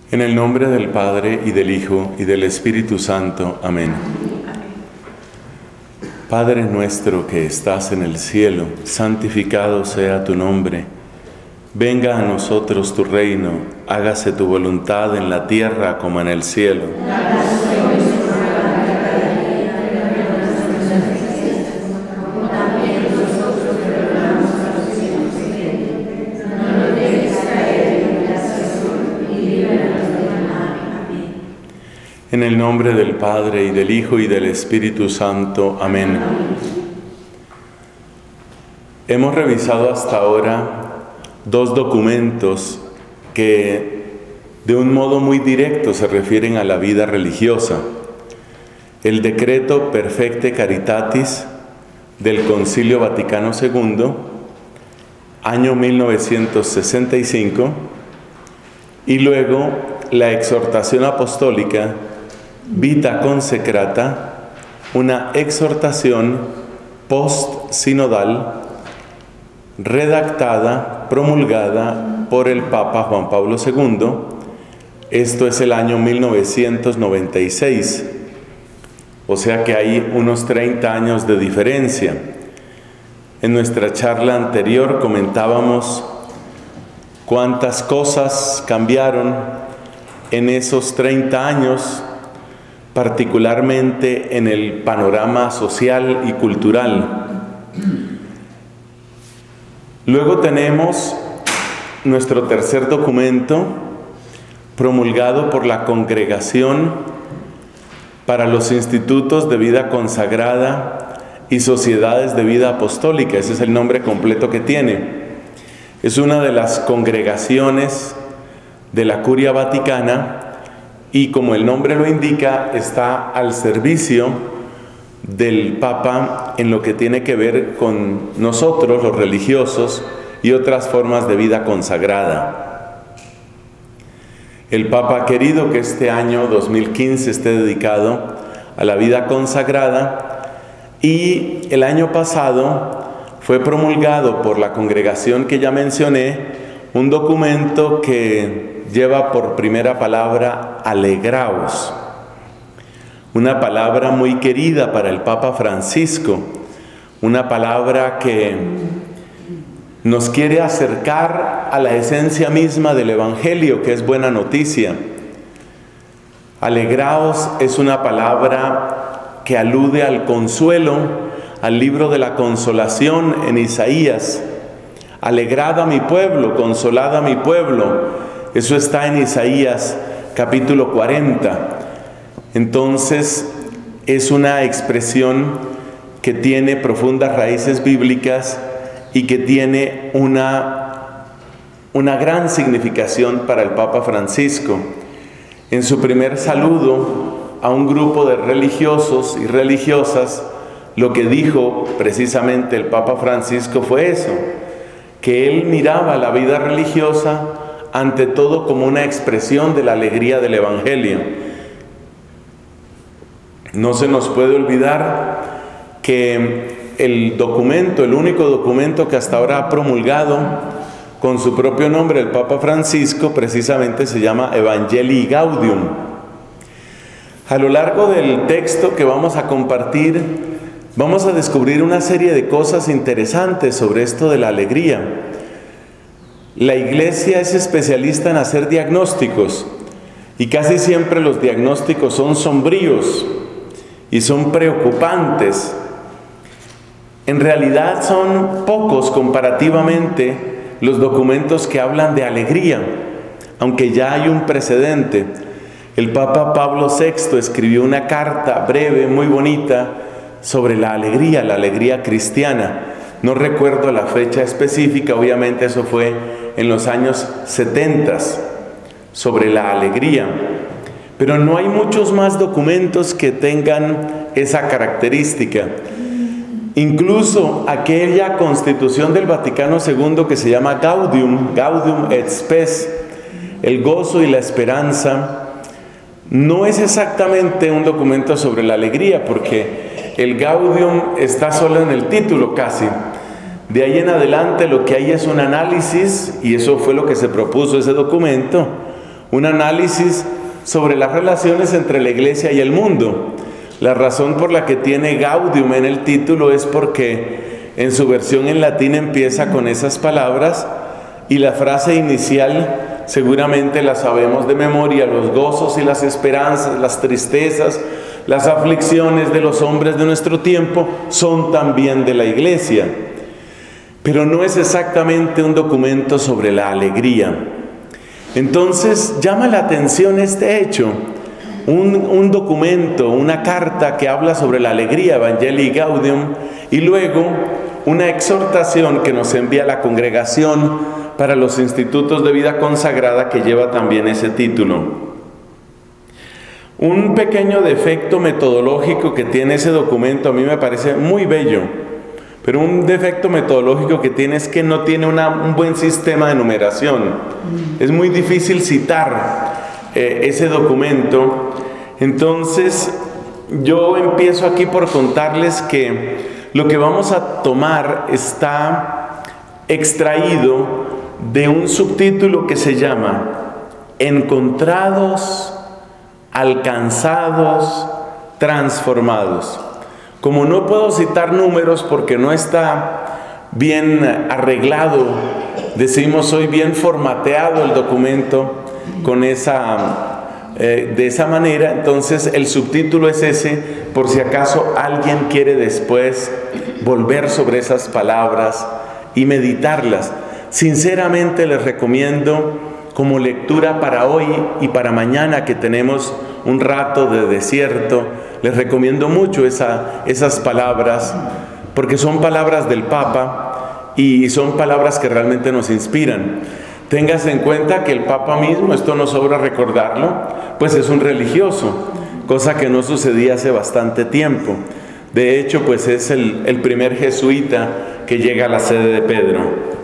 En el nombre del Padre, y del Hijo, y del Espíritu Santo. Amén. Padre nuestro que estás en el cielo, santificado sea tu nombre. Venga a nosotros tu reino, hágase tu voluntad en la tierra como en el cielo. En el nombre del Padre, y del Hijo, y del Espíritu Santo. Amén. Hemos revisado hasta ahora dos documentos que de un modo muy directo se refieren a la vida religiosa. El Decreto Perfecte Caritatis del Concilio Vaticano II, año 1965, y luego la exhortación apostólica Vita Consecrata, una exhortación post-sinodal redactada, promulgada por el Papa Juan Pablo II. Esto es el año 1996, o sea que hay unos 30 años de diferencia. En nuestra charla anterior comentábamos cuántas cosas cambiaron en esos 30 años, particularmente en el panorama social y cultural. Luego tenemos nuestro tercer documento, promulgado por la Congregación para los Institutos de Vida Consagrada y Sociedades de Vida Apostólica. Ese es el nombre completo que tiene. Es una de las congregaciones de la Curia Vaticana y, como el nombre lo indica, está al servicio del Papa en lo que tiene que ver con nosotros, los religiosos, y otras formas de vida consagrada. El Papa ha querido que este año 2015 esté dedicado a la vida consagrada, y el año pasado fue promulgado por la congregación que ya mencioné un documento que lleva por primera palabra alegraos, una palabra muy querida para el Papa Francisco, una palabra que nos quiere acercar a la esencia misma del Evangelio, que es buena noticia. Alegraos es una palabra que alude al consuelo, al libro de la consolación en Isaías. Alegrad a mi pueblo, consolad a mi pueblo. Eso está en Isaías capítulo 40. Entonces, es una expresión que tiene profundas raíces bíblicas y que tiene una gran significación para el Papa Francisco. En su primer saludo a un grupo de religiosos y religiosas, lo que dijo precisamente el Papa Francisco fue eso, que él miraba la vida religiosa ante todo como una expresión de la alegría del Evangelio. No se nos puede olvidar que el único documento que hasta ahora ha promulgado con su propio nombre el Papa Francisco, precisamente se llama Evangelii Gaudium. A lo largo del texto que vamos a compartir, vamos a descubrir una serie de cosas interesantes sobre esto de la alegría. La Iglesia es especialista en hacer diagnósticos, y casi siempre los diagnósticos son sombríos y son preocupantes. En realidad son pocos comparativamente los documentos que hablan de alegría, aunque ya hay un precedente. El Papa Pablo VI escribió una carta breve, muy bonita, sobre la alegría cristiana. No recuerdo la fecha específica, obviamente eso fue en los años 70, sobre la alegría. Pero no hay muchos más documentos que tengan esa característica. Incluso aquella Constitución del Vaticano II que se llama Gaudium et Spes, el gozo y la esperanza, no es exactamente un documento sobre la alegría, porque el Gaudium está solo en el título casi. De ahí en adelante lo que hay es un análisis, y eso fue lo que se propuso ese documento, un análisis sobre las relaciones entre la iglesia y el mundo. La razón por la que tiene Gaudium en el título es porque en su versión en latín empieza con esas palabras y la frase inicial seguramente la sabemos de memoria: los gozos y las esperanzas, las tristezas, las aflicciones de los hombres de nuestro tiempo son también de la iglesia. Pero no es exactamente un documento sobre la alegría. Entonces llama la atención este hecho, un documento, una carta que habla sobre la alegría, Evangelii Gaudium, y luego una exhortación que nos envía la Congregación para los Institutos de Vida Consagrada, que lleva también ese título. Un pequeño defecto metodológico que tiene ese documento, a mí me parece muy bello, pero un defecto metodológico que tiene es que no tiene un buen sistema de numeración. Es muy difícil citar ese documento. Entonces, yo empiezo aquí por contarles que lo que vamos a tomar está extraído de un subtítulo que se llama Encontrados, Alcanzados, Transformados. Como no puedo citar números porque no está bien arreglado, decimos hoy bien formateado el documento con de esa manera, entonces el subtítulo es ese, por si acaso alguien quiere después volver sobre esas palabras y meditarlas. Sinceramente les recomiendo como lectura para hoy y para mañana, que tenemos un rato de desierto, les recomiendo mucho esas palabras, porque son palabras del Papa y son palabras que realmente nos inspiran. Téngase en cuenta que el Papa mismo, esto no sobra recordarlo, pues es un religioso, cosa que no sucedía hace bastante tiempo. De hecho, pues es el primer jesuita que llega a la sede de Pedro.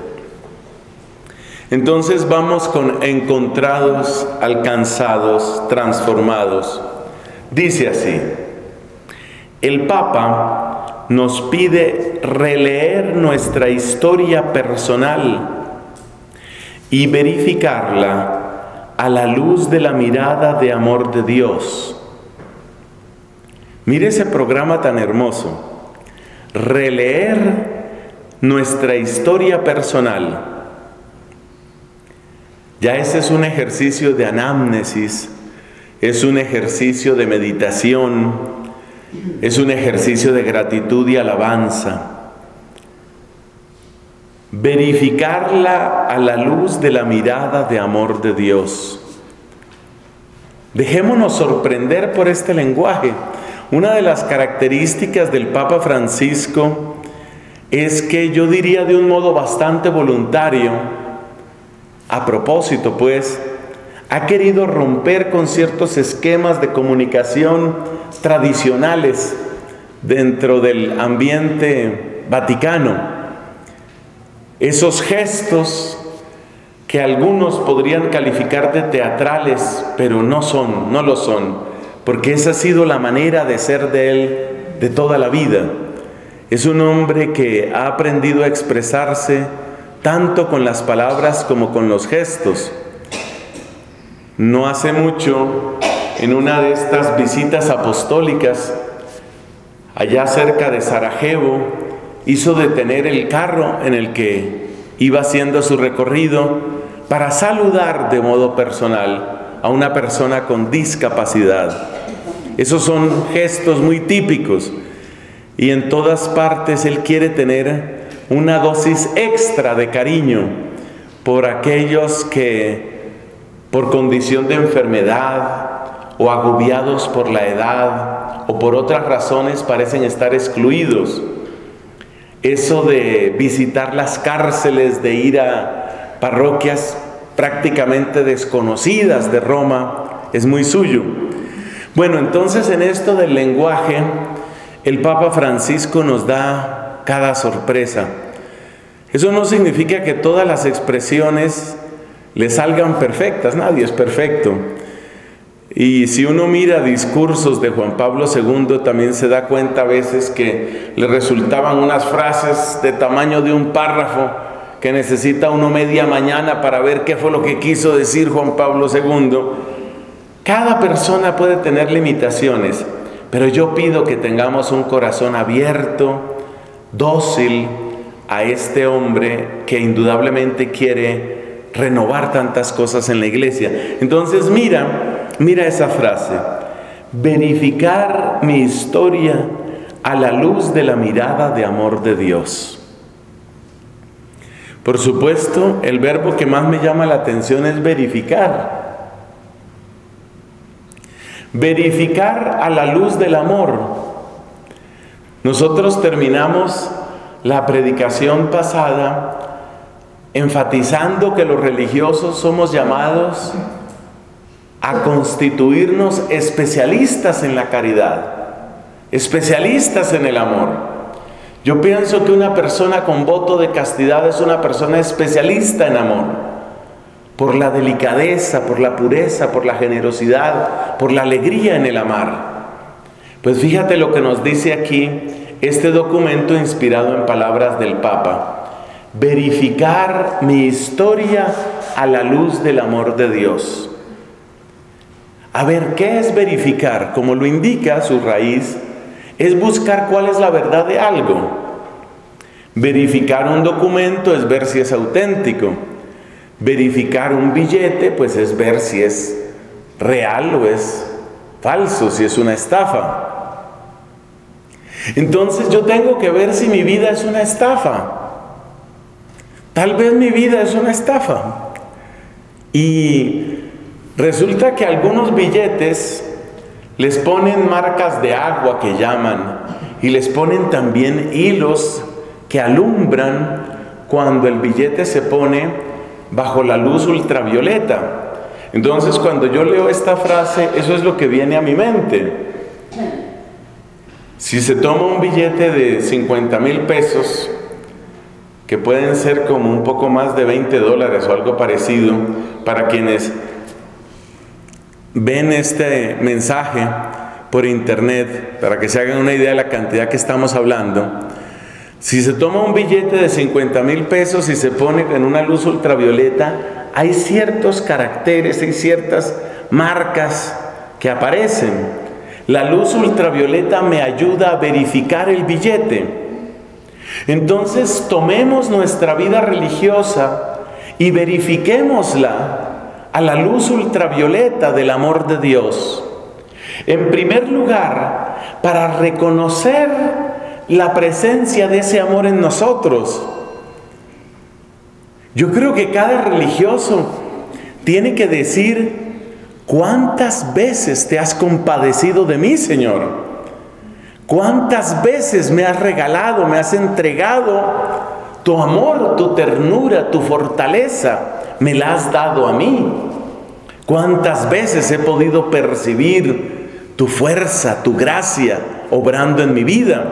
Entonces vamos con encontrados, alcanzados, transformados. Dice así: el Papa nos pide releer nuestra historia personal y verificarla a la luz de la mirada de amor de Dios. Mire ese programa tan hermoso. Releer nuestra historia personal. Ya ese es un ejercicio de anamnesis, es un ejercicio de meditación, es un ejercicio de gratitud y alabanza. Verificarla a la luz de la mirada de amor de Dios. Dejémonos sorprender por este lenguaje. Una de las características del Papa Francisco es que yo diría de un modo bastante voluntario, a propósito pues, ha querido romper con ciertos esquemas de comunicación tradicionales dentro del ambiente vaticano. Esos gestos que algunos podrían calificar de teatrales, pero no lo son, porque esa ha sido la manera de ser de él de toda la vida. Es un hombre que ha aprendido a expresarse tanto con las palabras como con los gestos. No hace mucho, en una de estas visitas apostólicas, allá cerca de Sarajevo, hizo detener el carro en el que iba haciendo su recorrido para saludar de modo personal a una persona con discapacidad. Esos son gestos muy típicos y en todas partes él quiere tener una dosis extra de cariño por aquellos que por condición de enfermedad o agobiados por la edad o por otras razones parecen estar excluidos. Eso de visitar las cárceles, de ir a parroquias prácticamente desconocidas de Roma, es muy suyo. Bueno, entonces en esto del lenguaje, el Papa Francisco nos da cada sorpresa. Eso no significa que todas las expresiones le salgan perfectas, nadie es perfecto. Y si uno mira discursos de Juan Pablo II, también se da cuenta a veces que le resultaban unas frases de tamaño de un párrafo que necesita uno media mañana para ver qué fue lo que quiso decir Juan Pablo II. Cada persona puede tener limitaciones, pero yo pido que tengamos un corazón abierto, dócil a este hombre que indudablemente quiere renovar tantas cosas en la iglesia. Entonces mira esa frase: verificar mi historia a la luz de la mirada de amor de Dios. Por supuesto, el verbo que más me llama la atención es verificar. Verificar a la luz del amor. Nosotros terminamos la predicación pasada enfatizando que los religiosos somos llamados a constituirnos especialistas en la caridad, especialistas en el amor. Yo pienso que una persona con voto de castidad es una persona especialista en amor, por la delicadeza, por la pureza, por la generosidad, por la alegría en el amar. Pues fíjate lo que nos dice aquí este documento inspirado en palabras del Papa: verificar mi historia a la luz del amor de Dios. A ver, ¿qué es verificar? Como lo indica su raíz, es buscar cuál es la verdad de algo. Verificar un documento es ver si es auténtico. Verificar un billete, pues es ver si es real o es falso, si es una estafa. Entonces yo tengo que ver si mi vida es una estafa. Tal vez mi vida es una estafa. Y resulta que algunos billetes les ponen marcas de agua que llaman, y les ponen también hilos que alumbran cuando el billete se pone bajo la luz ultravioleta. Entonces, cuando yo leo esta frase, eso es lo que viene a mi mente. Si se toma un billete de 50,000 pesos, que pueden ser como un poco más de $20 o algo parecido, para quienes ven este mensaje por internet, para que se hagan una idea de la cantidad que estamos hablando. Si se toma un billete de 50,000 pesos y se pone en una luz ultravioleta, hay ciertos caracteres, hay ciertas marcas que aparecen. La luz ultravioleta me ayuda a verificar el billete. Entonces tomemos nuestra vida religiosa y verifiquémosla a la luz ultravioleta del amor de Dios. En primer lugar, para reconocer la presencia de ese amor en nosotros. Yo creo que cada religioso tiene que decir: ¿cuántas veces te has compadecido de mí, Señor? ¿Cuántas veces me has regalado, me has entregado tu amor, tu ternura, tu fortaleza? Me la has dado a mí. ¿Cuántas veces he podido percibir tu fuerza, tu gracia, obrando en mi vida?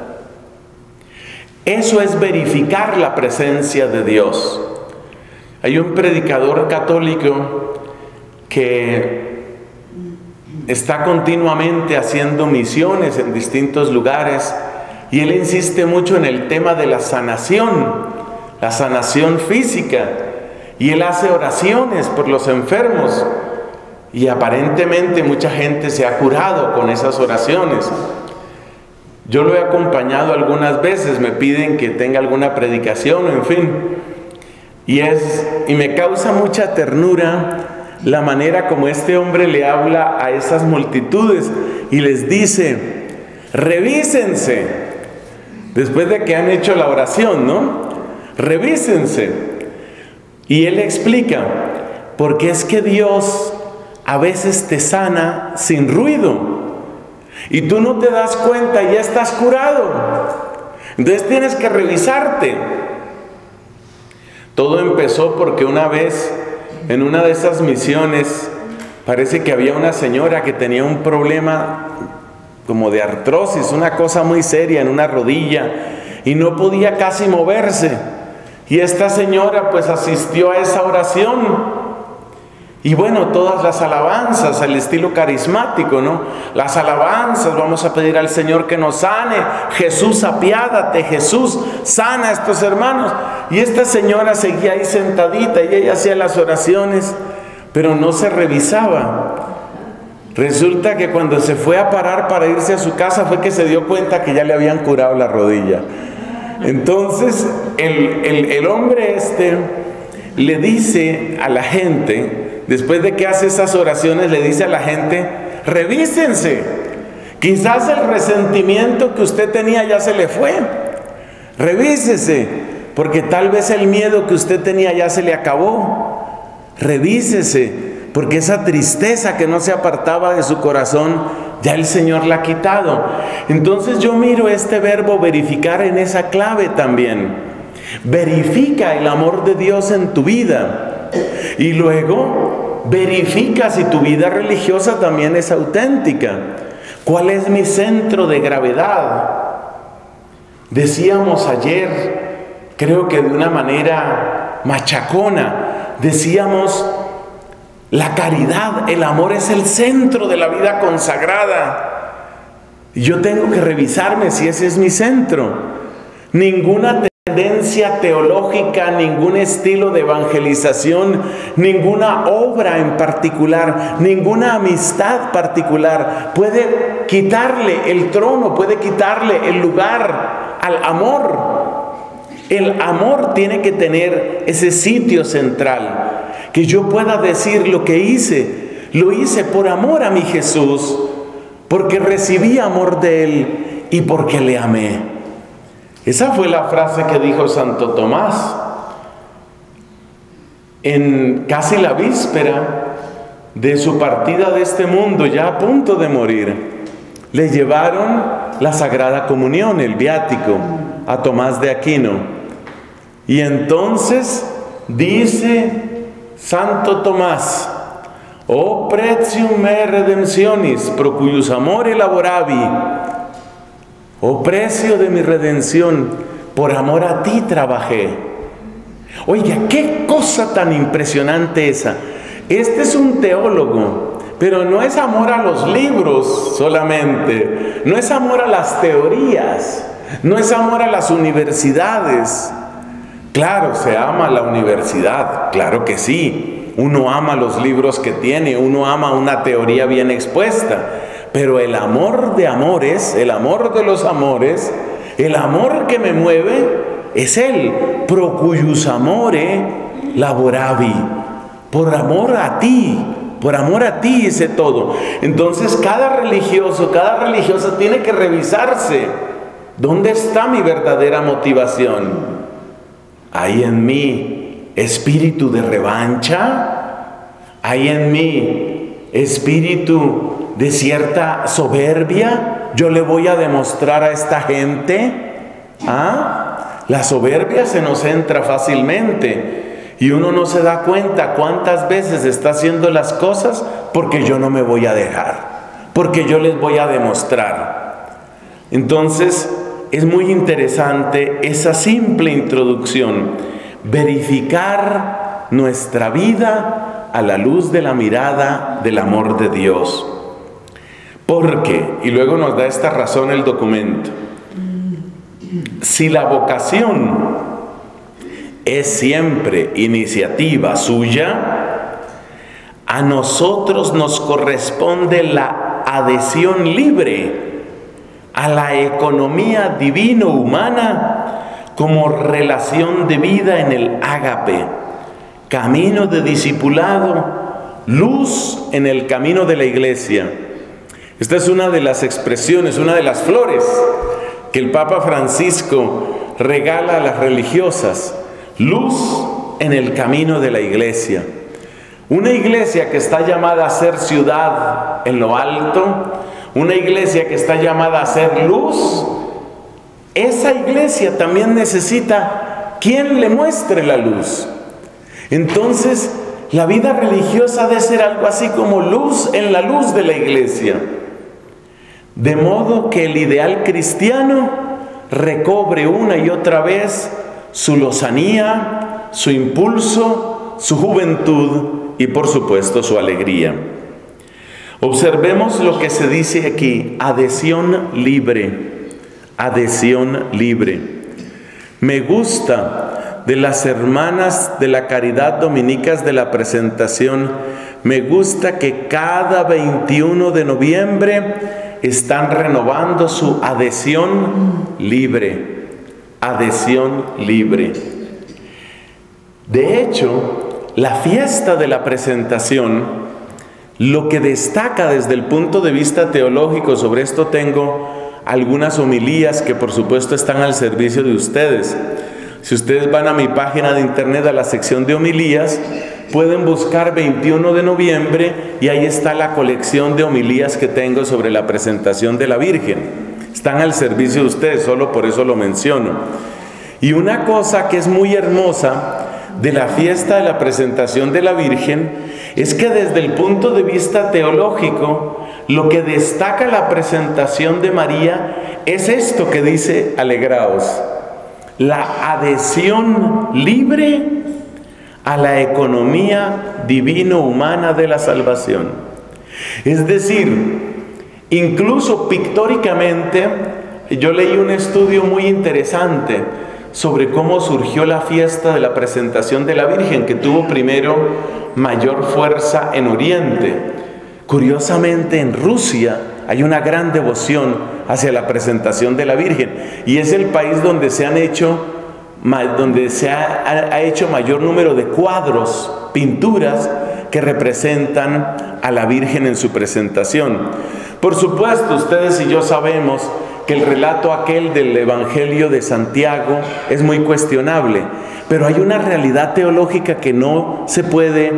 Eso es verificar la presencia de Dios. Hay un predicador católico que está continuamente haciendo misiones en distintos lugares, y él insiste mucho en el tema de la sanación física, y él hace oraciones por los enfermos, y aparentemente mucha gente se ha curado con esas oraciones. Yo lo he acompañado algunas veces, me piden que tenga alguna predicación, en fin, y me causa mucha ternura la manera como este hombre le habla a esas multitudes y les dice: revísense, después de que han hecho la oración, ¿no? Revísense. Y él explica: porque es que Dios a veces te sana sin ruido, y tú no te das cuenta y ya estás curado. Entonces tienes que revisarte. Todo empezó porque una vez, en una de esas misiones, parece que había una señora que tenía un problema como de artrosis, una cosa muy seria en una rodilla, y no podía casi moverse. Y esta señora pues asistió a esa oración. Y bueno, todas las alabanzas, al estilo carismático, ¿no? Las alabanzas, vamos a pedir al Señor que nos sane. Jesús, apiádate. Jesús, sana a estos hermanos. Y esta señora seguía ahí sentadita y ella hacía las oraciones, pero no se revisaba. Resulta que cuando se fue a parar para irse a su casa fue que se dio cuenta que ya le habían curado la rodilla. Entonces el hombre le dice a la gente, después de que hace esas oraciones, le dice a la gente: revísense, quizás el resentimiento que usted tenía ya se le fue. Revísese, porque tal vez el miedo que usted tenía ya se le acabó. Revísese, porque esa tristeza que no se apartaba de su corazón, ya el Señor la ha quitado. Entonces yo miro este verbo verificar en esa clave también. Verifica el amor de Dios en tu vida. Y luego verifica si tu vida religiosa también es auténtica. ¿Cuál es mi centro de gravedad? Decíamos ayer, creo que de una manera machacona, decíamos: la caridad, el amor es el centro de la vida consagrada. Y yo tengo que revisarme si ese es mi centro. Ninguna tendencia teológica, ningún estilo de evangelización, ninguna obra en particular, ninguna amistad particular puede quitarle el trono, puede quitarle el lugar al amor. El amor tiene que tener ese sitio central. Que yo pueda decir: lo que hice, lo hice por amor a mi Jesús, porque recibí amor de Él y porque le amé. Esa fue la frase que dijo Santo Tomás en casi la víspera de su partida de este mundo, ya a punto de morir. Le llevaron la Sagrada Comunión, el viático, a Tomás de Aquino. Y entonces dice Santo Tomás: o pretium me redemptionis, pro cuius amore laboravi. Oh precio de mi redención, por amor a ti trabajé. Oiga, qué cosa tan impresionante esa. Este es un teólogo, pero no es amor a los libros solamente, no es amor a las teorías, no es amor a las universidades. Claro, se ama la universidad, claro que sí. Uno ama los libros que tiene, uno ama una teoría bien expuesta. Pero el amor de amores, el amor de los amores, el amor que me mueve es Él. Pro cuius amore laboravi. Por amor a ti hice todo. Entonces cada religioso, cada religiosa tiene que revisarse. ¿Dónde está mi verdadera motivación? ¿Hay en mí espíritu de revancha? ¿Hay en mí espíritu de cierta soberbia? ¿Yo le voy a demostrar a esta gente? La soberbia se nos entra fácilmente y uno no se da cuenta cuántas veces está haciendo las cosas porque yo no me voy a dejar, porque yo les voy a demostrar. Entonces es muy interesante esa simple introducción: verificar nuestra vida a la luz de la mirada del amor de Dios. Porque, y luego nos da esta razón el documento, si la vocación es siempre iniciativa suya, a nosotros nos corresponde la adhesión libre a la economía divino-humana como relación de vida en el ágape, camino de discipulado, luz en el camino de la iglesia. Esta es una de las expresiones, una de las flores que el Papa Francisco regala a las religiosas: luz en el camino de la iglesia. Una iglesia que está llamada a ser ciudad en lo alto, una iglesia que está llamada a ser luz, esa iglesia también necesita quien le muestre la luz. Entonces, la vida religiosa debe ser algo así como luz en la luz de la iglesia. De modo que el ideal cristiano recobre una y otra vez su lozanía, su impulso, su juventud y por supuesto su alegría. Observemos lo que se dice aquí: adhesión libre, adhesión libre. Me gusta de las hermanas de la Caridad Dominicas de la Presentación, me gusta que cada 21 de noviembre están renovando su adhesión libre. Adhesión libre. De hecho, la fiesta de la Presentación, lo que destaca desde el punto de vista teológico, sobre esto tengo algunas homilías que por supuesto están al servicio de ustedes. Si ustedes van a mi página de internet, a la sección de homilías, pueden buscar 21 de noviembre y ahí está la colección de homilías que tengo sobre la Presentación de la Virgen. Están al servicio de ustedes, solo por eso lo menciono. Y una cosa que es muy hermosa de la fiesta de la Presentación de la Virgen es que desde el punto de vista teológico, lo que destaca la presentación de María es esto que dice: alegraos, la adhesión libre a la economía divino-humana de la salvación. Es decir, incluso pictóricamente, yo leí un estudio muy interesante sobre cómo surgió la fiesta de la Presentación de la Virgen, que tuvo primero mayor fuerza en Oriente. Curiosamente, en Rusia hay una gran devoción hacia la Presentación de la Virgen, y es el país donde se ha hecho mayor número de cuadros, pinturas que representan a la Virgen en su presentación. Por supuesto, ustedes y yo sabemos que el relato aquel del Evangelio de Santiago es muy cuestionable, pero hay una realidad teológica que no se puede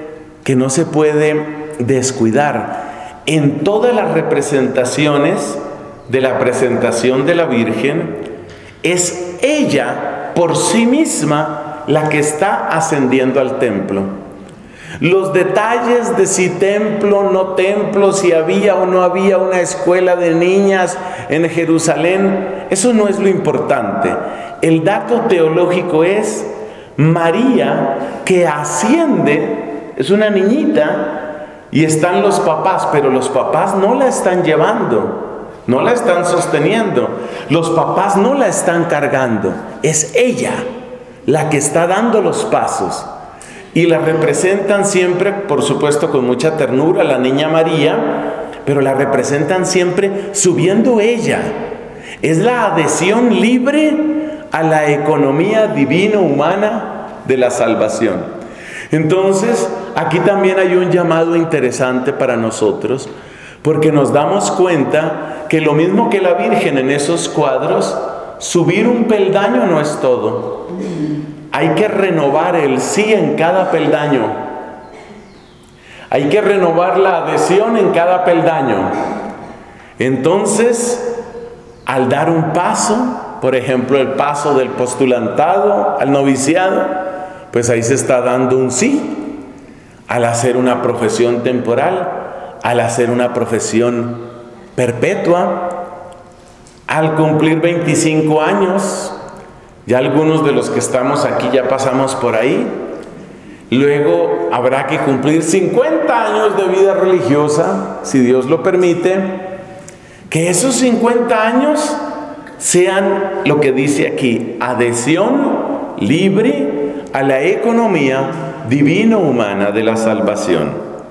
descuidar. En todas las representaciones de la presentación de la Virgen, es ella por sí misma la que está ascendiendo al templo. Los detalles de si templo, no templo, si había o no había una escuela de niñas en Jerusalén, eso no es lo importante. El dato teológico es María, que asciende, es una niñita, y están los papás, pero los papás no la están llevando, no la están sosteniendo, los papás no la están cargando, es ella la que está dando los pasos. Y la representan siempre, por supuesto, con mucha ternura, la niña María, pero la representan siempre subiendo ella. Es la adhesión libre a la economía divino-humana de la salvación. Entonces, aquí también hay un llamado interesante para nosotros, porque nos damos cuenta que lo mismo que la Virgen en esos cuadros, subir un peldaño no es todo. Hay que renovar el sí en cada peldaño. Hay que renovar la adhesión en cada peldaño. Entonces, al dar un paso, por ejemplo, el paso del postulantado al noviciado, pues ahí se está dando un sí. Al hacer una profesión temporal, al hacer una profesión perpetua, al cumplir 25 años, ya algunos de los que estamos aquí ya pasamos por ahí. Luego habrá que cumplir 50 años de vida religiosa, si Dios lo permite. Que esos 50 años sean lo que dice aquí: adhesión libre a la economía divino-humana de la salvación.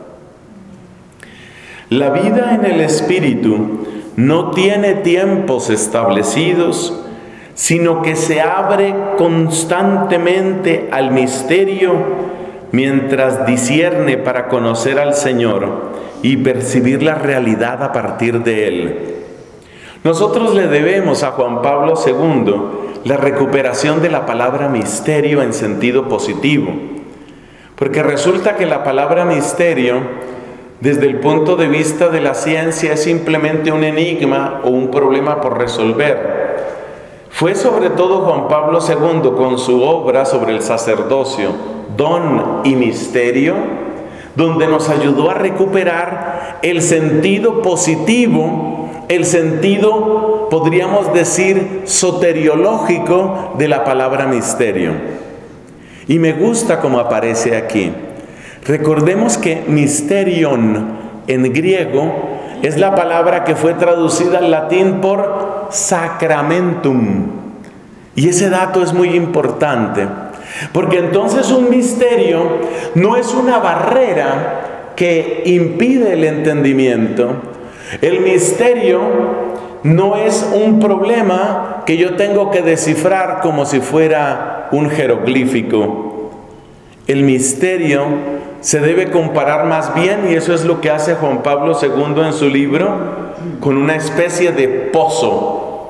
La vida en el Espíritu no tiene tiempos establecidos, sino que se abre constantemente al misterio mientras discierne para conocer al Señor y percibir la realidad a partir de Él. Nosotros le debemos a Juan Pablo II la recuperación de la palabra misterio en sentido positivo, porque resulta que la palabra misterio, desde el punto de vista de la ciencia, es simplemente un enigma o un problema por resolver. Fue sobre todo Juan Pablo II, con su obra sobre el sacerdocio, Don y Misterio, donde nos ayudó a recuperar el sentido positivo, el sentido, podríamos decir, soteriológico de la palabra misterio. Y me gusta cómo aparece aquí. Recordemos que mysterion en griego es la palabra que fue traducida al latín por sacramentum. Y ese dato es muy importante, Porque entonces un misterio no es una barrera que impide el entendimiento. El misterio no es un problema que yo tengo que descifrar como si fuera un jeroglífico. El misterio se debe comparar más bien, y eso es lo que hace Juan Pablo II en su libro, con una especie de pozo.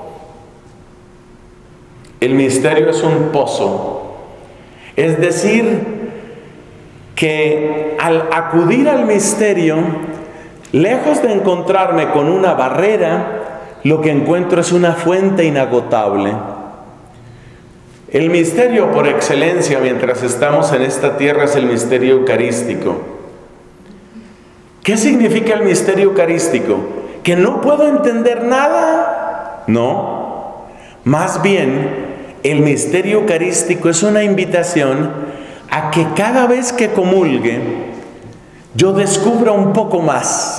El misterio es un pozo. Es decir, que al acudir al misterio, lejos de encontrarme con una barrera, lo que encuentro es una fuente inagotable. El misterio por excelencia mientras estamos en esta tierra es el misterio eucarístico. ¿Qué significa el misterio eucarístico? ¿Que no puedo entender nada? No. Más bien, el misterio eucarístico es una invitación a que cada vez que comulgue, yo descubra un poco más.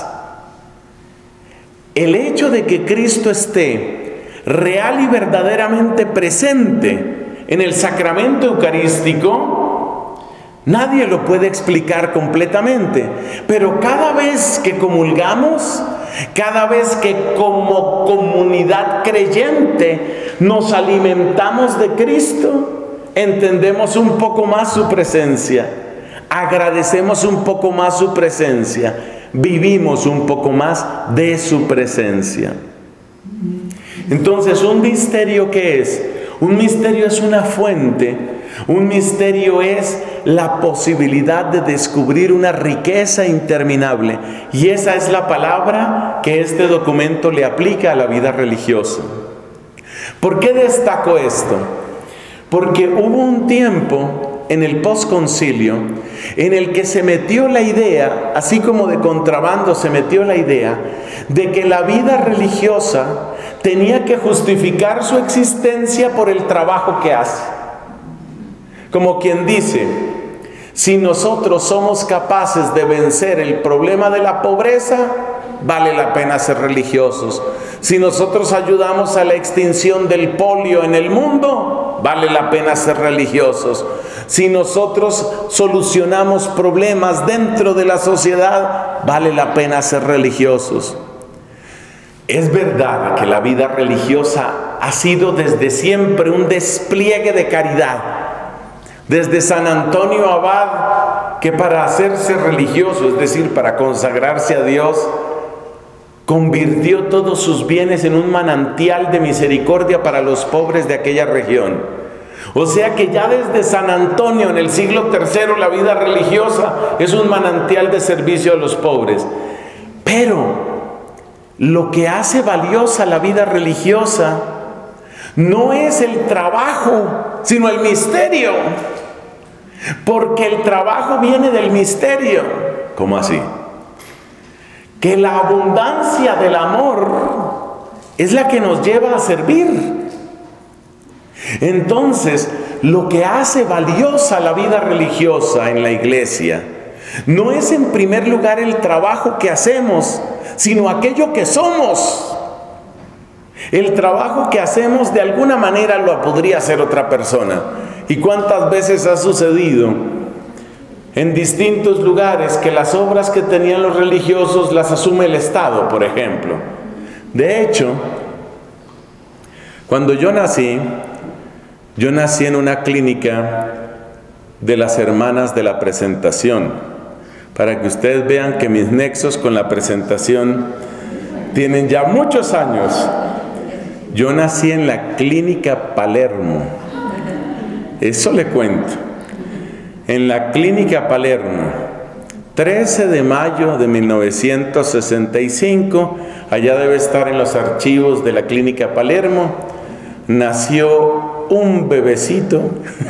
El hecho de que Cristo esté real y verdaderamente presente en el sacramento eucarístico, nadie lo puede explicar completamente, pero cada vez que comulgamos, cada vez que como comunidad creyente nos alimentamos de Cristo, entendemos un poco más su presencia, agradecemos un poco más su presencia, vivimos un poco más de su presencia. Entonces, ¿un misterio qué es? Un misterio es una fuente, un misterio es la posibilidad de descubrir una riqueza interminable, y esa es la palabra que este documento le aplica a la vida religiosa. ¿Por qué destaco esto? Porque hubo un tiempo en el posconcilio en el que se metió la idea, así como de contrabando se metió la idea, de que la vida religiosa tenía que justificar su existencia por el trabajo que hace. Como quien dice, si nosotros somos capaces de vencer el problema de la pobreza, vale la pena ser religiosos. Si nosotros ayudamos a la extinción del polio en el mundo, vale la pena ser religiosos. Si nosotros solucionamos problemas dentro de la sociedad, vale la pena ser religiosos. Es verdad que la vida religiosa ha sido desde siempre un despliegue de caridad. Desde San Antonio Abad, que para hacerse religioso, es decir, para consagrarse a Dios, convirtió todos sus bienes en un manantial de misericordia para los pobres de aquella región. O sea que ya desde San Antonio en el siglo III la vida religiosa es un manantial de servicio a los pobres. Pero lo que hace valiosa la vida religiosa no es el trabajo, sino el misterio. Porque el trabajo viene del misterio. ¿Cómo así? Que la abundancia del amor es la que nos lleva a servir. Entonces, lo que hace valiosa la vida religiosa en la iglesia no es en primer lugar el trabajo que hacemos, sino aquello que somos. El trabajo que hacemos de alguna manera lo podría hacer otra persona. ¿Y cuántas veces ha sucedido en distintos lugares que las obras que tenían los religiosos las asume el Estado, por ejemplo? De hecho, cuando yo nací en una clínica de las Hermanas de la Presentación, para que ustedes vean que mis nexos con la presentación tienen ya muchos años. Yo nací en la Clínica Palermo, eso le cuento, en la Clínica Palermo, 13 de mayo de 1965, allá debe estar en los archivos de la Clínica Palermo, nació un bebecito.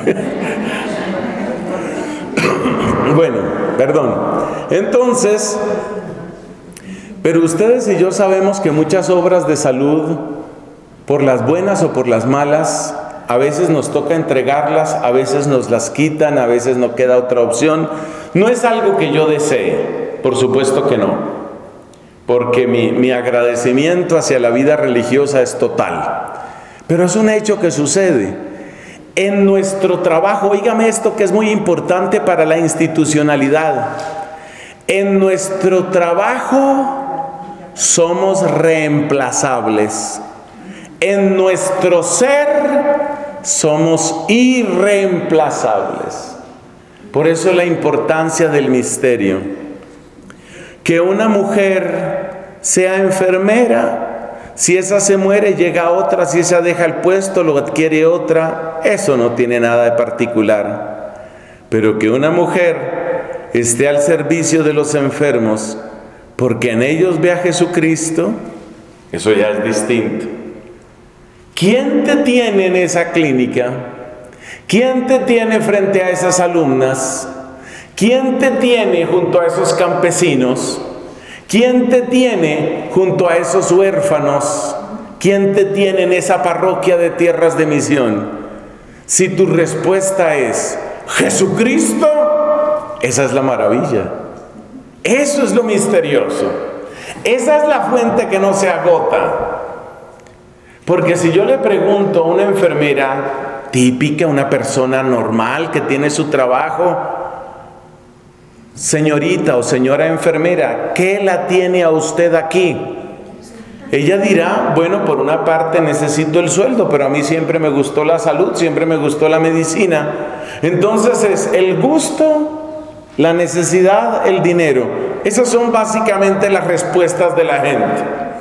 Bueno, perdón. Entonces, pero ustedes y yo sabemos que muchas obras de salud, por las buenas o por las malas, a veces nos toca entregarlas, a veces nos las quitan, a veces no queda otra opción. No es algo que yo desee, por supuesto que no, porque mi agradecimiento hacia la vida religiosa es total. Pero es un hecho que sucede. En nuestro trabajo, óigame esto que es muy importante para la institucionalidad. En nuestro trabajo somos reemplazables. En nuestro ser somos irreemplazables. Por eso la importancia del misterio. Que una mujer sea enfermera, si esa se muere llega otra, si esa deja el puesto lo adquiere otra, eso no tiene nada de particular. Pero que una mujer esté al servicio de los enfermos porque en ellos ve a Jesucristo, eso ya es distinto. ¿Quién te tiene en esa clínica? ¿Quién te tiene frente a esas alumnas? ¿Quién te tiene junto a esos campesinos? ¿Quién te tiene junto a esos huérfanos? ¿Quién te tiene en esa parroquia de tierras de misión? Si tu respuesta es Jesucristo, esa es la maravilla. Eso es lo misterioso. Esa es la fuente que no se agota. Porque si yo le pregunto a una enfermera típica, una persona normal que tiene su trabajo, señorita o señora enfermera, ¿qué la tiene a usted aquí? Ella dirá, bueno, por una parte necesito el sueldo, pero a mí siempre me gustó la salud, siempre me gustó la medicina. Entonces es el gusto, la necesidad, el dinero. Esas son básicamente las respuestas de la gente.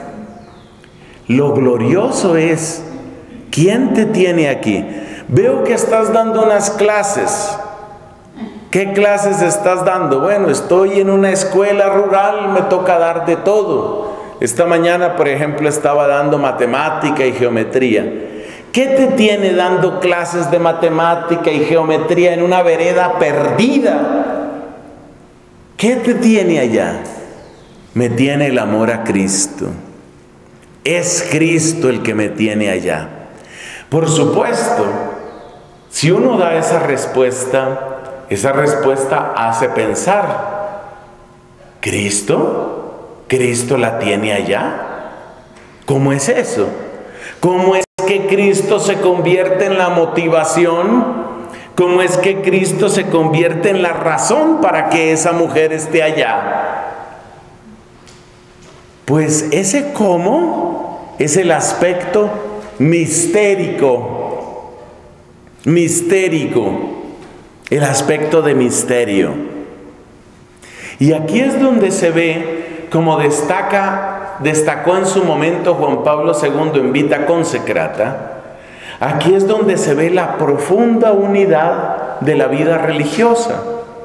Lo glorioso es, ¿quién te tiene aquí? Veo que estás dando unas clases. ¿Qué clases estás dando? Bueno, estoy en una escuela rural, me toca dar de todo. Esta mañana, por ejemplo, estaba dando matemática y geometría. ¿Qué te tiene dando clases de matemática y geometría en una vereda perdida? ¿Qué te tiene allá? Me tiene el amor a Cristo. Es Cristo el que me tiene allá. Por supuesto, si uno da esa respuesta hace pensar, ¿Cristo? ¿Cristo la tiene allá? ¿Cómo es eso? ¿Cómo es que Cristo se convierte en la motivación? ¿Cómo es que Cristo se convierte en la razón para que esa mujer esté allá? Pues ese cómo es el aspecto mistérico. El aspecto de misterio. Y aquí es donde se ve, como destacó en su momento Juan Pablo II en Vita Consecrata, aquí es donde se ve la profunda unidad de la vida religiosa.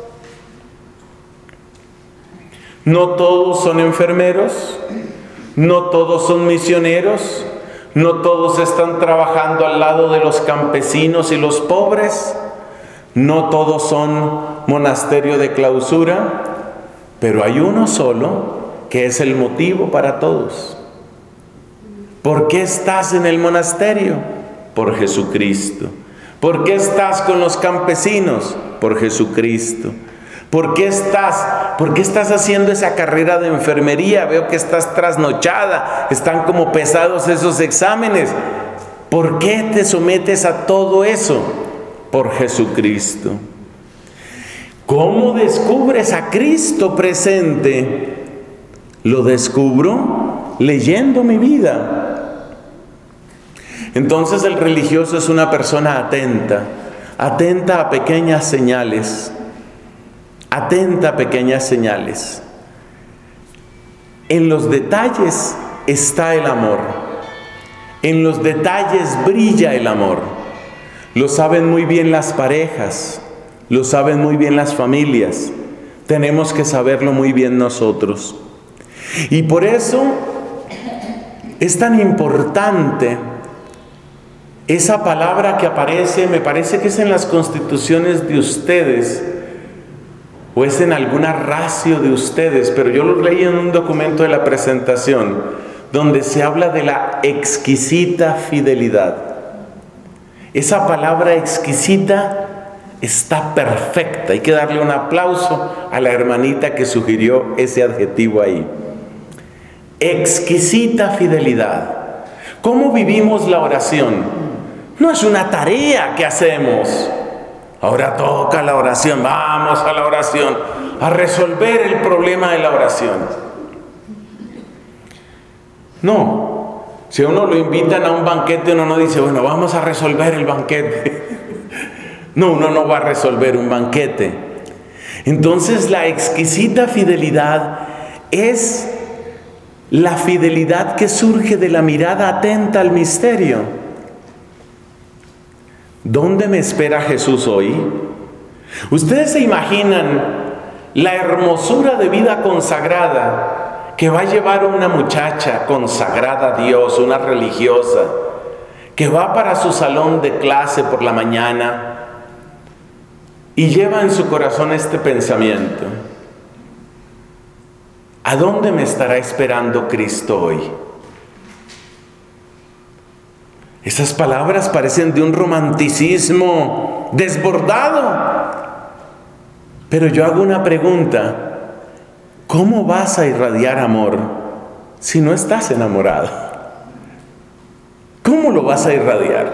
No todos son enfermeros, no todos son misioneros, no todos están trabajando al lado de los campesinos y los pobres, no todos son monasterio de clausura, pero hay uno solo que es el motivo para todos. ¿Por qué estás en el monasterio? Por Jesucristo. ¿Por qué estás con los campesinos? Por Jesucristo. ¿Por qué estás haciendo esa carrera de enfermería? Veo que estás trasnochada, están como pesados esos exámenes. ¿Por qué te sometes a todo eso? Por Jesucristo. ¿Cómo descubres a Cristo presente? Lo descubro leyendo mi vida. Entonces el religioso es una persona atenta a pequeñas señales. Atenta a pequeñas señales. En los detalles está el amor. En los detalles brilla el amor. Lo saben muy bien las parejas, lo saben muy bien las familias. Tenemos que saberlo muy bien nosotros. Y por eso es tan importante esa palabra que aparece, me parece que es en las constituciones de ustedes, o es en alguna ratio de ustedes, pero yo lo leí en un documento de la presentación, donde se habla de la exquisita fidelidad. Esa palabra exquisita está perfecta. Hay que darle un aplauso a la hermanita que sugirió ese adjetivo ahí. Exquisita fidelidad. ¿Cómo vivimos la oración? No es una tarea que hacemos. Ahora toca la oración, vamos a la oración, a resolver el problema de la oración. No, si a uno lo invitan a un banquete, uno no dice, bueno, vamos a resolver el banquete. No, uno no va a resolver un banquete. Entonces la exquisita fidelidad es la fidelidad que surge de la mirada atenta al misterio. ¿Dónde me espera Jesús hoy? ¿Ustedes se imaginan la hermosura de vida consagrada que va a llevar una muchacha consagrada a Dios, una religiosa, que va para su salón de clase por la mañana y lleva en su corazón este pensamiento? ¿A dónde me estará esperando Cristo hoy? Esas palabras parecen de un romanticismo desbordado. Pero yo hago una pregunta: ¿cómo vas a irradiar amor si no estás enamorado? ¿Cómo lo vas a irradiar?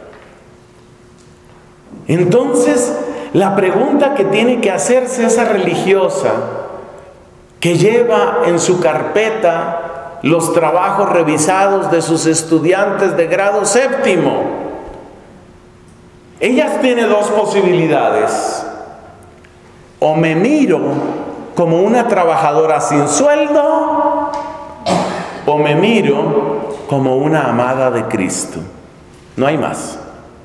Entonces, la pregunta que tiene que hacerse esa religiosa que lleva en su carpeta los trabajos revisados de sus estudiantes de grado séptimo, ella tiene dos posibilidades: o me miro como una trabajadora sin sueldo, o me miro como una amada de Cristo. No hay más.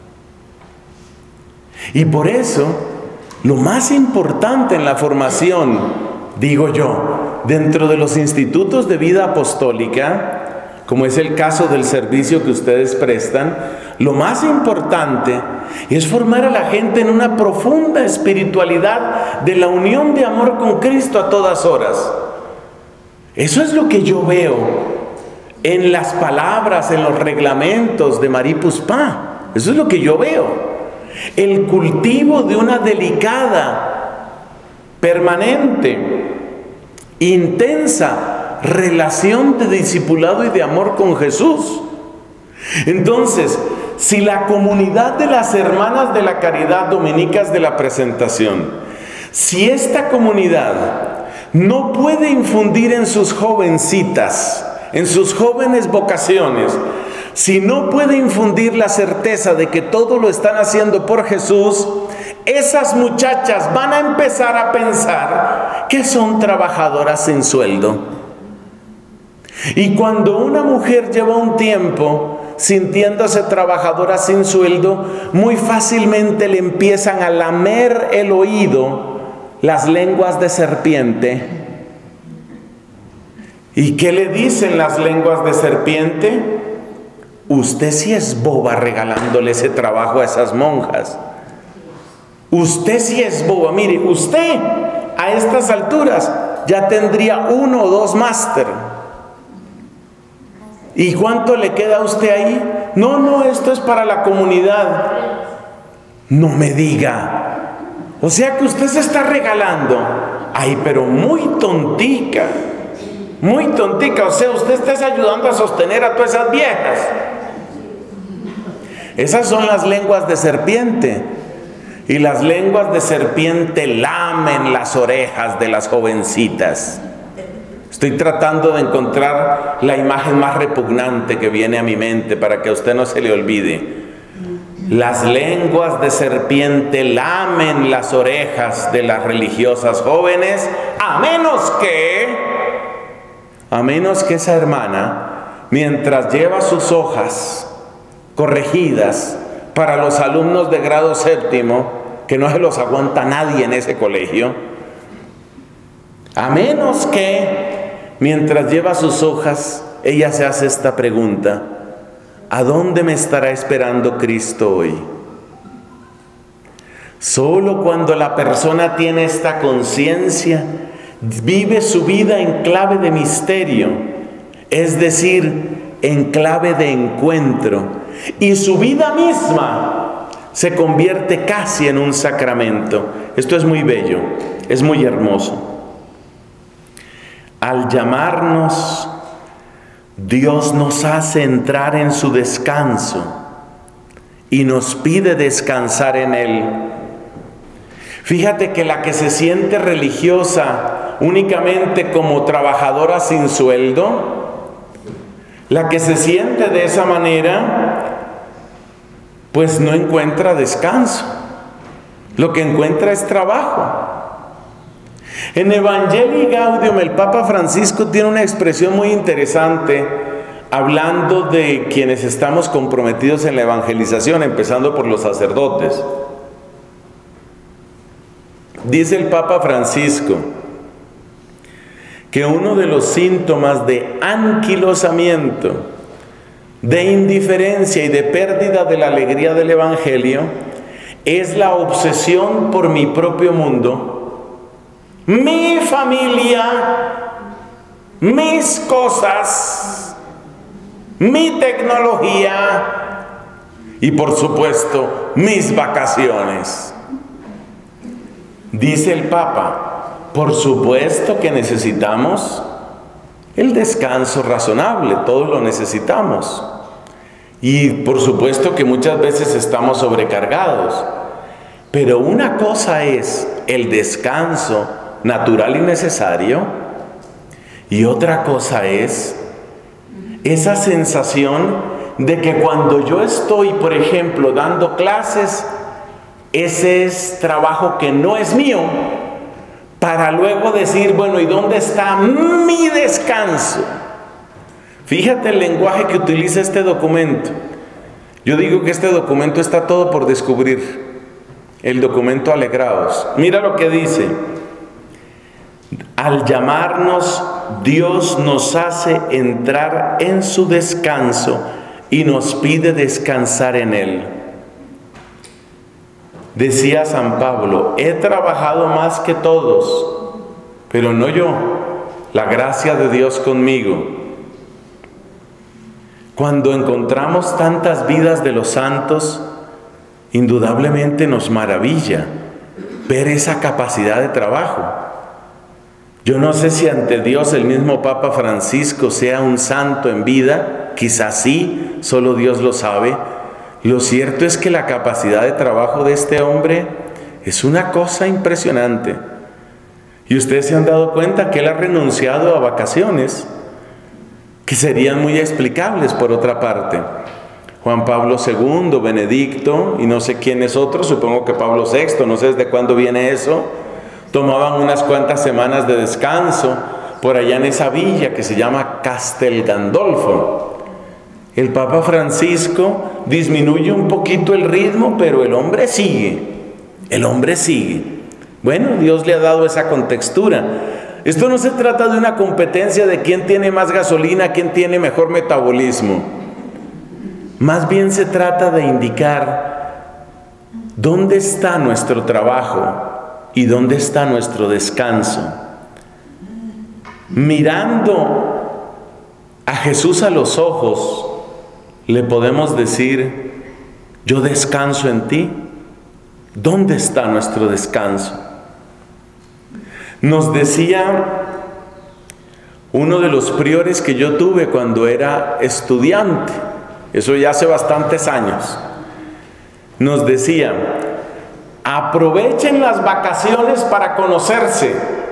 Y por eso, lo más importante en la formación, digo yo, dentro de los institutos de vida apostólica, como es el caso del servicio que ustedes prestan, lo más importante es formar a la gente en una profunda espiritualidad de la unión de amor con Cristo a todas horas. Eso es lo que yo veo en las palabras, en los reglamentos de Marie Puspa. Eso es lo que yo veo. El cultivo de una delicada, permanente, intensa relación de discipulado y de amor con Jesús. Entonces, si la comunidad de las hermanas de la caridad dominicas de la presentación, si esta comunidad no puede infundir en sus jovencitas, en sus jóvenes vocaciones, si no puede infundir la certeza de que todo lo están haciendo por Jesús, esas muchachas van a empezar a pensar que son trabajadoras sin sueldo. Y cuando una mujer lleva un tiempo sintiéndose trabajadora sin sueldo, muy fácilmente le empiezan a lamer el oído las lenguas de serpiente. ¿Y qué le dicen las lenguas de serpiente? Usted sí es boba regalándole ese trabajo a esas monjas. Usted sí es boba. Mire, usted a estas alturas ya tendría 1 o 2 máster. ¿Y cuánto le queda a usted ahí? No, esto es para la comunidad. No me diga. O sea que usted se está regalando. Ay, pero muy tontica. Muy tontica. O sea, usted está ayudando a sostener a todas esas viejas. Esas son las lenguas de serpiente. Y las lenguas de serpiente lamen las orejas de las jovencitas. Estoy tratando de encontrar la imagen más repugnante que viene a mi mente para que a usted no se le olvide. Las lenguas de serpiente lamen las orejas de las religiosas jóvenes, a menos que esa hermana, mientras lleva sus hojas corregidas para los alumnos de grado séptimo, que no se los aguanta nadie en ese colegio, a menos que mientras lleva sus hojas, ella se hace esta pregunta: ¿a dónde me estará esperando Cristo hoy? Solo cuando la persona tiene esta conciencia, vive su vida en clave de misterio, es decir, en clave de encuentro, y su vida misma se convierte casi en un sacramento. Esto es muy bello, es muy hermoso. Al llamarnos, Dios nos hace entrar en su descanso y nos pide descansar en Él. Fíjate que la que se siente religiosa únicamente como trabajadora sin sueldo, la que se siente de esa manera, pues no encuentra descanso. Lo que encuentra es trabajo. En Evangelii Gaudium, el Papa Francisco tiene una expresión muy interesante hablando de quienes estamos comprometidos en la evangelización, empezando por los sacerdotes. Dice el Papa Francisco que uno de los síntomas de anquilosamiento, de indiferencia y de pérdida de la alegría del Evangelio es la obsesión por mi propio mundo, mi familia, mis cosas, mi tecnología y por supuesto mis vacaciones. Dice el Papa, por supuesto que necesitamos el descanso razonable, todos lo necesitamos. Y por supuesto que muchas veces estamos sobrecargados. Pero una cosa es el descanso natural y necesario, y otra cosa es esa sensación de que cuando yo estoy, por ejemplo, dando clases, ese es trabajo que no es mío, para luego decir, bueno, ¿y dónde está mi descanso? Fíjate el lenguaje que utiliza este documento. Yo digo que este documento está todo por descubrir. El documento Alegraos. Mira lo que dice. Al llamarnos, Dios nos hace entrar en su descanso y nos pide descansar en Él. Decía San Pablo, he trabajado más que todos, pero no yo, la gracia de Dios conmigo. Cuando encontramos tantas vidas de los santos, indudablemente nos maravilla ver esa capacidad de trabajo. Yo no sé si ante Dios el mismo Papa Francisco sea un santo en vida, quizás sí, solo Dios lo sabe. Lo cierto es que la capacidad de trabajo de este hombre es una cosa impresionante. Y ustedes se han dado cuenta que él ha renunciado a vacaciones, que serían muy explicables por otra parte. Juan Pablo II, Benedicto y no sé quién es otro, supongo que Pablo VI, no sé desde cuándo viene eso, tomaban unas cuantas semanas de descanso por allá en esa villa que se llama Castel Gandolfo. El Papa Francisco disminuye un poquito el ritmo, pero el hombre sigue. El hombre sigue. Bueno, Dios le ha dado esa contextura. Esto no se trata de una competencia de quién tiene más gasolina, quién tiene mejor metabolismo. Más bien se trata de indicar dónde está nuestro trabajo y dónde está nuestro descanso. Mirando a Jesús a los ojos, le podemos decir, yo descanso en ti. ¿Dónde está nuestro descanso? Nos decía uno de los priores que yo tuve cuando era estudiante, eso ya hace bastantes años, nos decía, aprovechen las vacaciones para conocerse.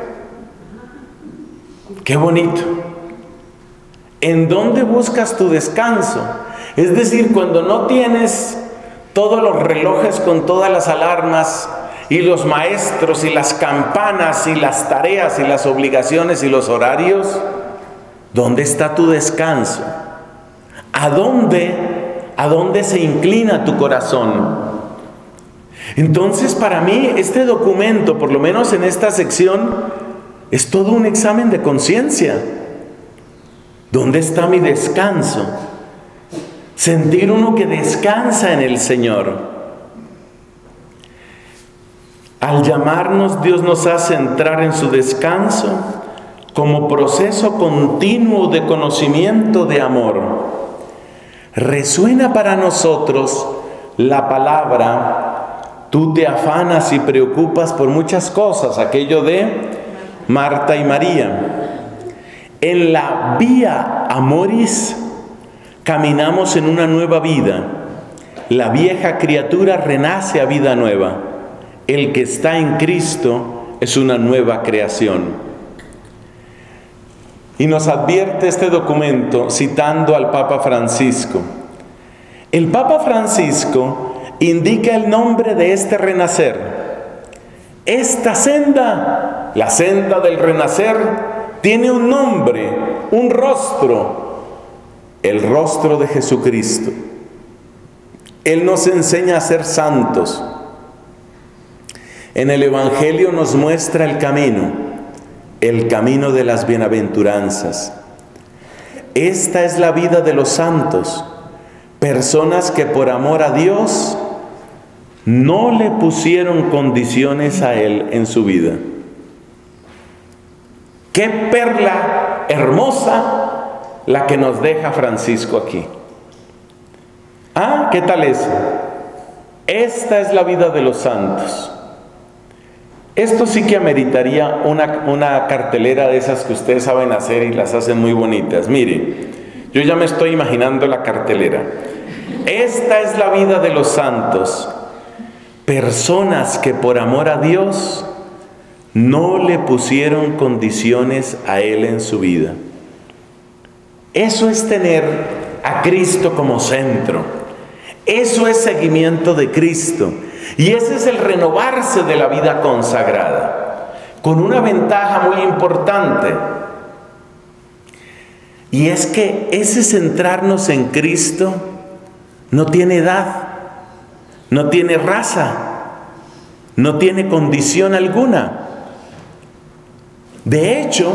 ¡Qué bonito! ¿En dónde buscas tu descanso? Es decir, cuando no tienes todos los relojes con todas las alarmas y los maestros y las campanas y las tareas y las obligaciones y los horarios, ¿dónde está tu descanso? ¿A dónde se inclina tu corazón? Entonces, para mí, este documento, por lo menos en esta sección, es todo un examen de conciencia. ¿Dónde está mi descanso? Sentir uno que descansa en el Señor. Al llamarnos, Dios nos hace entrar en su descanso como proceso continuo de conocimiento de amor. Resuena para nosotros la palabra, tú te afanas y preocupas por muchas cosas, aquello de Marta y María. En la vía amoris caminamos en una nueva vida, la vieja criatura renace a vida nueva. El que está en Cristo es una nueva creación. Y nos advierte este documento citando al Papa Francisco. El Papa Francisco indica el nombre de este renacer. Esta senda, la senda del renacer, tiene un nombre, un rostro, el rostro de Jesucristo. Él nos enseña a ser santos. En el Evangelio nos muestra el camino de las bienaventuranzas. Esta es la vida de los santos, personas que por amor a Dios no le pusieron condiciones a Él en su vida. ¡Qué perla hermosa la que nos deja Francisco aquí! ¿Qué tal eso? Esta es la vida de los santos. Esto sí que ameritaría una cartelera de esas que ustedes saben hacer y las hacen muy bonitas. Miren, yo ya me estoy imaginando la cartelera. Esta es la vida de los santos. Personas que por amor a Dios no le pusieron condiciones a Él en su vida. Eso es tener a Cristo como centro. Eso es seguimiento de Cristo. Y ese es el renovarse de la vida consagrada, con una ventaja muy importante. Y es que ese centrarnos en Cristo no tiene edad, no tiene raza, no tiene condición alguna. De hecho,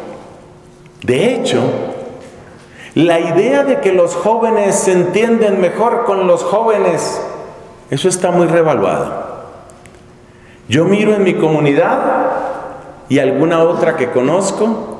la idea de que los jóvenes se entienden mejor con los jóvenes, eso está muy revaluado. Yo miro en mi comunidad y alguna otra que conozco,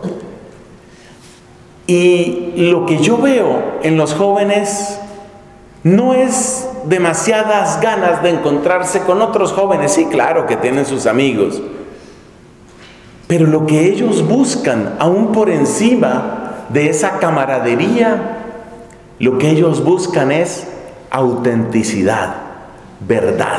y lo que yo veo en los jóvenes no es demasiadas ganas de encontrarse con otros jóvenes. Sí, claro que tienen sus amigos, pero lo que ellos buscan, aún por encima de esa camaradería, lo que ellos buscan es autenticidad, verdad.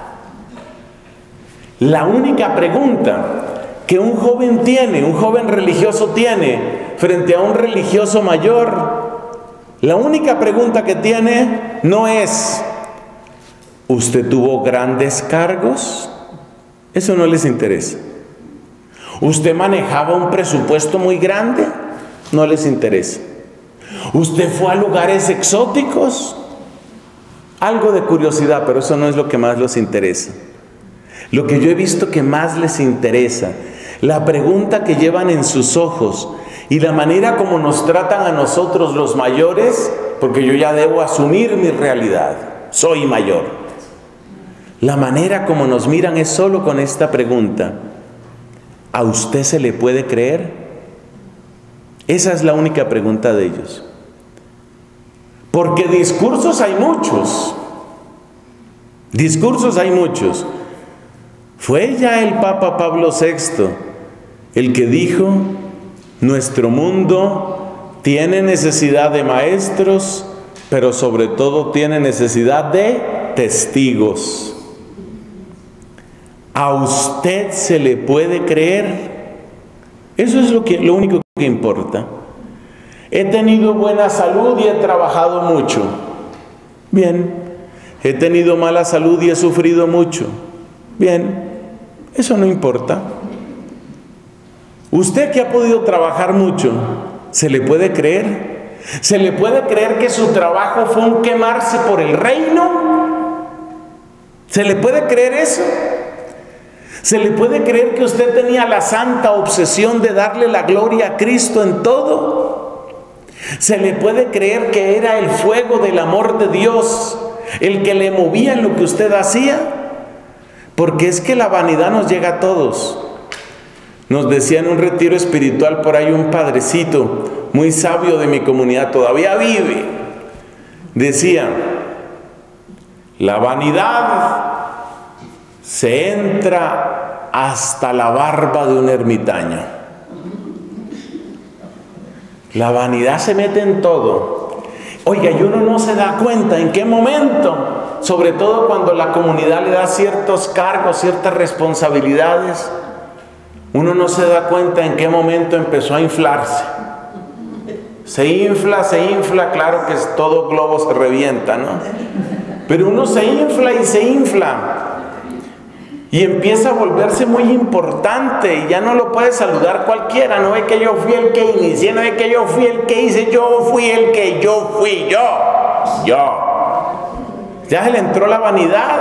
La única pregunta que un joven tiene, un joven religioso tiene frente a un religioso mayor, la única pregunta que tiene no es: ¿usted tuvo grandes cargos? Eso no les interesa. ¿Usted manejaba un presupuesto muy grande? No les interesa. ¿Usted fue a lugares exóticos? Algo de curiosidad, pero eso no es lo que más les interesa. Lo que yo he visto que más les interesa, la pregunta que llevan en sus ojos y la manera como nos tratan a nosotros los mayores, porque yo ya debo asumir mi realidad, soy mayor. La manera como nos miran es solo con esta pregunta: ¿a usted se le puede creer? Esa es la única pregunta de ellos. Porque discursos hay muchos. Discursos hay muchos. Fue ya el Papa Pablo VI el que dijo: nuestro mundo tiene necesidad de maestros, pero sobre todo tiene necesidad de testigos. ¿A usted se le puede creer? Eso es lo único que importa. He tenido buena salud y he trabajado mucho. Bien. He tenido mala salud y he sufrido mucho. Bien. Eso no importa. Usted que ha podido trabajar mucho, ¿se le puede creer? ¿Se le puede creer que su trabajo fue un quemarse por el reino? ¿Se le puede creer eso? ¿Se le puede creer que usted tenía la santa obsesión de darle la gloria a Cristo en todo? ¿Se le puede creer que era el fuego del amor de Dios el que le movía en lo que usted hacía? Porque es que la vanidad nos llega a todos. Nos decía en un retiro espiritual por ahí un padrecito muy sabio de mi comunidad, todavía vive. Decía: la vanidad se entra hasta la barba de un ermitaño. La vanidad se mete en todo. Oiga, y uno no se da cuenta en qué momento sobre todo cuando la comunidad le da ciertos cargos, ciertas responsabilidades, uno no se da cuenta en qué momento empezó a inflarse. Se infla, claro que todo globo se revienta, ¿no? Pero uno se infla y empieza a volverse muy importante y ya no lo puede saludar cualquiera. No ve que yo fui el que inicié, no ve que yo fui el que hice, yo fui yo. Ya se le entró la vanidad.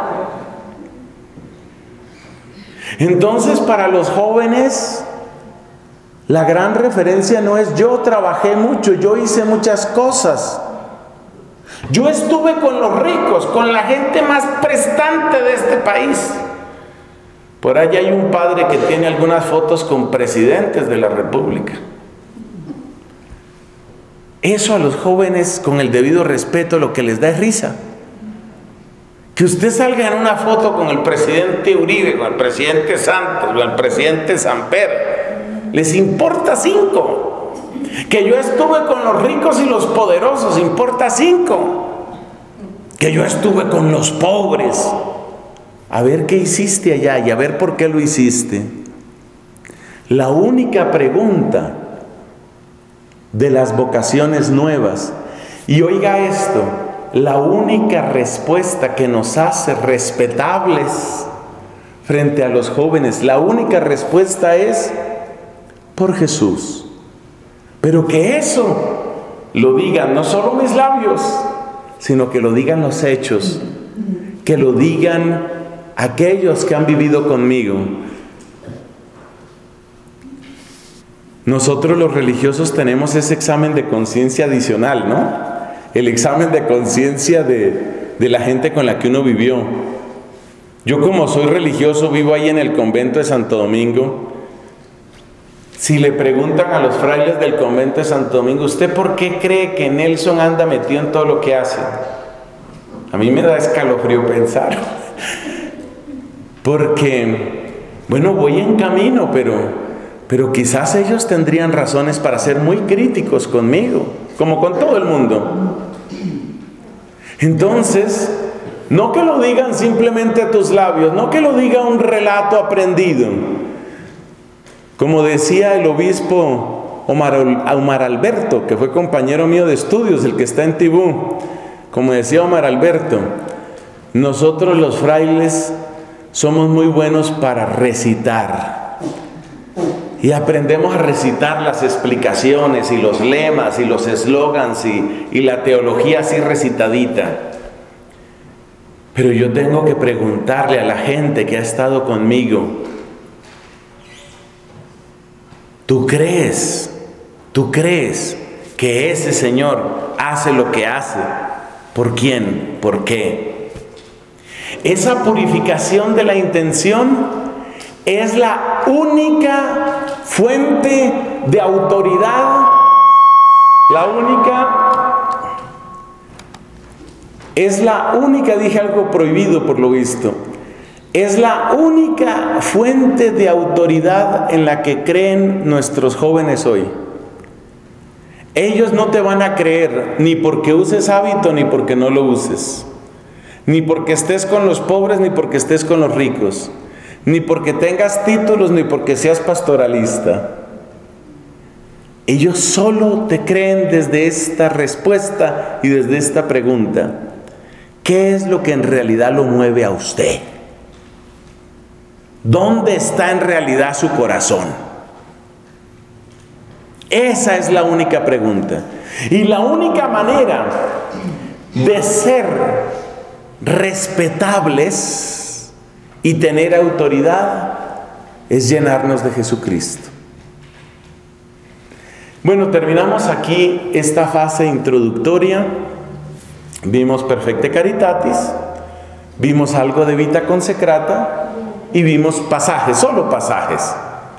Entonces, para los jóvenes, la gran referencia no es yo trabajé mucho, yo hice muchas cosas. Yo estuve con los ricos, con la gente más prestante de este país. Por allá hay un padre que tiene algunas fotos con presidentes de la República. Eso a los jóvenes, con el debido respeto, lo que les da es risa. Que usted salga en una foto con el presidente Uribe, con el presidente Santos, con el presidente Samper, les importa 5. Que yo estuve con los ricos y los poderosos, importa 5. Que yo estuve con los pobres. A ver qué hiciste allá y a ver por qué lo hiciste. La única pregunta de las vocaciones nuevas, y oiga esto, la única respuesta que nos hace respetables frente a los jóvenes, la única respuesta es por Jesús. Pero que eso lo digan no solo mis labios, sino que lo digan los hechos, que lo digan aquellos que han vivido conmigo. Nosotros los religiosos tenemos ese examen de conciencia adicional, ¿no? El examen de conciencia de la gente con la que uno vivió. Yo, como soy religioso, vivo ahí en el convento de Santo Domingo. Si le preguntan a los frailes del convento de Santo Domingo, ¿usted por qué cree que Nelson anda metido en todo lo que hace? A mí me da escalofrío pensar. Porque, bueno, voy en camino, pero quizás ellos tendrían razones para ser muy críticos conmigo, como con todo el mundo. Entonces, no que lo digan simplemente a tus labios, no que lo diga un relato aprendido. Como decía el obispo Omar Alberto, que fue compañero mío de estudios, el que está en Tibú, como decía Omar Alberto, nosotros los frailes somos muy buenos para recitar. Y aprendemos a recitar las explicaciones y los lemas y los eslogans y la teología así recitadita. Pero yo tengo que preguntarle a la gente que ha estado conmigo, ¿tú crees que ese Señor hace lo que hace? ¿Por quién? ¿Por qué? Esa purificación de la intención es la única fuente de autoridad, dije algo prohibido por lo visto, es la única fuente de autoridad en la que creen nuestros jóvenes hoy. Ellos no te van a creer ni porque uses hábito ni porque no lo uses, ni porque estés con los pobres ni porque estés con los ricos, ni porque tengas títulos ni porque seas pastoralista. Ellos solo te creen desde esta respuesta y desde esta pregunta: ¿qué es lo que en realidad lo mueve a usted? ¿Dónde está en realidad su corazón? Esa es la única pregunta. Y la única manera de ser respetables y tener autoridad es llenarnos de Jesucristo. Bueno, terminamos aquí esta fase introductoria. Vimos Perfecte Caritatis, vimos algo de Vita Consecrata y vimos pasajes, solo pasajes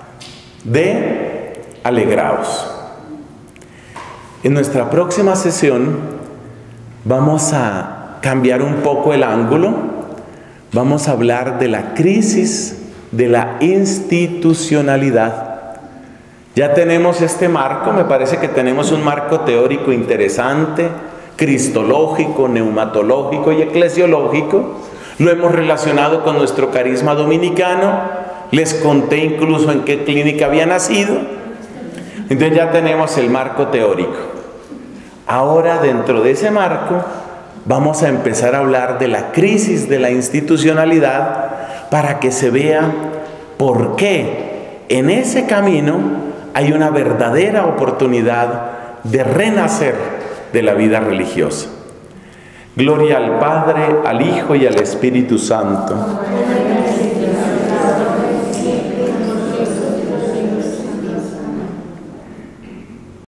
de Alegraos. En nuestra próxima sesión vamos a cambiar un poco el ángulo. Vamos a hablar de la crisis de la institucionalidad. Ya tenemos este marco, me parece que tenemos un marco teórico interesante, cristológico, neumatológico y eclesiológico. Lo hemos relacionado con nuestro carisma dominicano. Les conté incluso en qué clínica había nacido. Entonces ya tenemos el marco teórico. Ahora, dentro de ese marco, vamos a empezar a hablar de la crisis de la institucionalidad para que se vea por qué en ese camino hay una verdadera oportunidad de renacer de la vida religiosa. Gloria al Padre, al Hijo y al Espíritu Santo.